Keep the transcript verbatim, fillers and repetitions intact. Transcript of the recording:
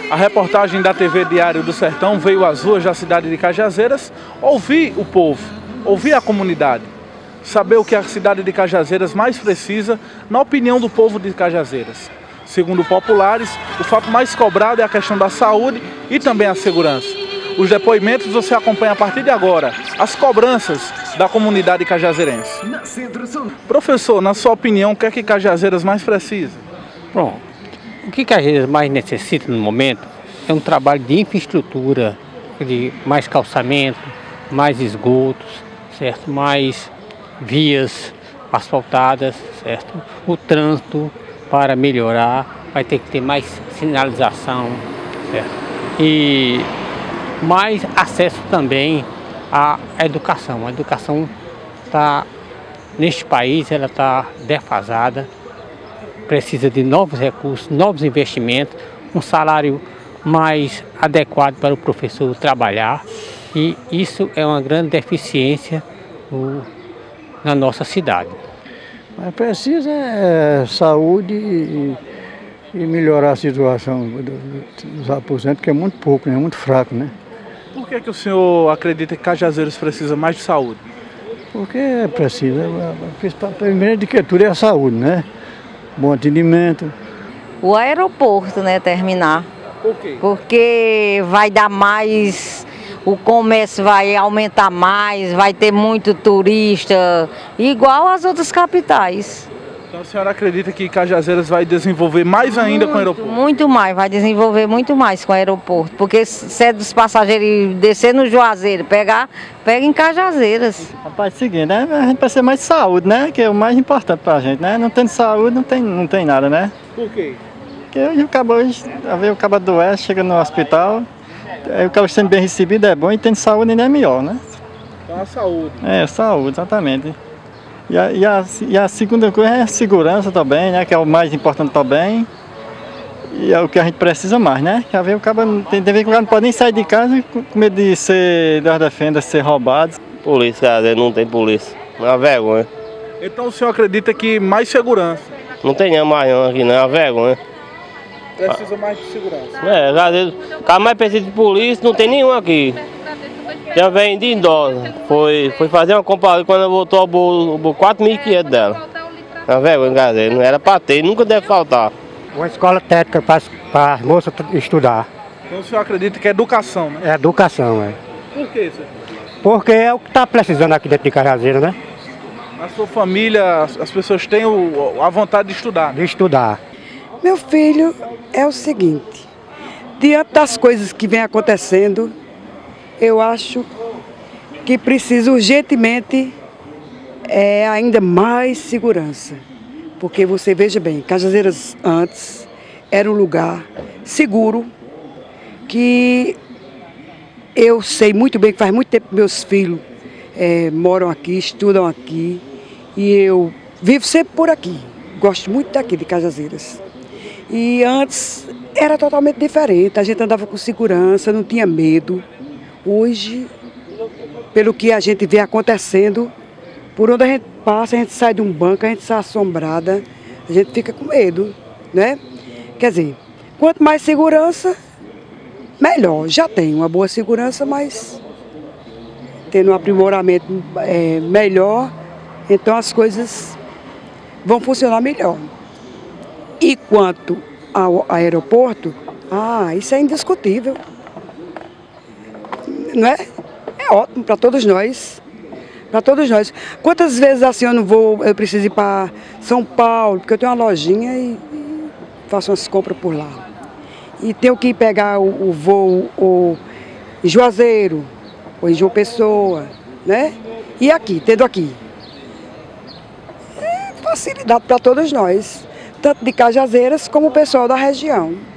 A reportagem da T V Diário do Sertão veio às ruas da cidade de Cajazeiras ouvir o povo, ouvir a comunidade, saber o que a cidade de Cajazeiras mais precisa na opinião do povo de Cajazeiras. Segundo populares, o fato mais cobrado é a questão da saúde e também a segurança. Os depoimentos você acompanha a partir de agora, as cobranças da comunidade cajazeirense. Professor, na sua opinião, o que é que Cajazeiras mais precisa? Bom, o que Cajazeiras mais necessita no momento é um trabalho de infraestrutura, de mais calçamento, mais esgotos, certo? Mais vias asfaltadas, certo? O trânsito para melhorar, vai ter que ter mais sinalização, certo? E mais acesso também à educação. A educação está, neste país, ela está defasada, precisa de novos recursos, novos investimentos, um salário mais adequado para o professor trabalhar, e isso é uma grande deficiência no, na nossa cidade. Mas precisa é, saúde e, e melhorar a situação dos aposentos, que é muito pouco, né? Muito fraco, né? Por que que o senhor acredita que Cajazeiras precisa mais de saúde? Porque precisa, primeiro de que tudo é a saúde, né? Bom atendimento. O aeroporto, né, terminar. Por quê? Porque vai dar mais, o comércio vai aumentar mais, vai ter muito turista, igual as outras capitais. Então a senhora acredita que Cajazeiras vai desenvolver mais ainda muito, com o aeroporto? Muito mais, vai desenvolver muito mais com o aeroporto. Porque se é dos passageiros descer no Juazeiro, pegar, pega em Cajazeiras. Rapaz, é o seguinte, né? A gente precisa mais de saúde, né? Que é o mais importante pra gente, né? Não tendo saúde, não tem, não tem nada, né? Por quê? Porque hoje o cabo, hoje, o cabo adoece, chega no hospital, aí o cabo sendo bem recebido é bom e tendo saúde ainda é melhor, né? Então a saúde. É, saúde, exatamente. E a, e, a, e a segunda coisa é a segurança também, né? Que é o mais importante também. E é o que a gente precisa mais, né? Já vê o cabo, tem, tem vez que o cara não pode nem sair de casa com medo de ser das defendas, ser roubado. Polícia, cara, não tem polícia. É uma vergonha. Então o senhor acredita que mais segurança? Não tem nem mais não aqui, não, é uma vergonha. Precisa mais de segurança. É, às vezes, o cara mais precisa de polícia, não tem nenhum aqui. Já vem de idosa. Foi, foi fazer uma compra quando voltou o quatro mil e quinhentos dela. É uma vergonha, cara, não era para ter, nunca deve faltar. Uma escola técnica para as moças estudar. Então o senhor acredita que é educação, né? É educação, é. Por que, senhor? Porque é o que está precisando aqui dentro de Cajazeiras, né? Na sua família, as, as pessoas têm o, a vontade de estudar. De estudar. Meu filho, é o seguinte, diante das coisas que vem acontecendo, eu acho que precisa urgentemente é, ainda mais segurança. Porque você veja bem, Cajazeiras antes era um lugar seguro, que eu sei muito bem que faz muito tempo que meus filhos é, moram aqui, estudam aqui, e eu vivo sempre por aqui, gosto muito daqui de Cajazeiras. E antes era totalmente diferente, a gente andava com segurança, não tinha medo. Hoje, pelo que a gente vê acontecendo, por onde a gente passa, a gente sai de um banco, a gente sai assombrada, a gente fica com medo, né? Quer dizer, quanto mais segurança, melhor. Já tem uma boa segurança, mas tendo um aprimoramento é, melhor, então as coisas vão funcionar melhor. E quanto ao aeroporto, ah, isso é indiscutível. Não é? É ótimo para todos nós. Para todos nós. Quantas vezes assim eu não vou, eu preciso ir para São Paulo, porque eu tenho uma lojinha e, e faço umas compras por lá. E tenho que ir pegar o, o voo o, em Juazeiro, ou em João Pessoa, né? E aqui, tendo aqui. É facilidade para todos nós. Tanto de Cajazeiras como o pessoal da região.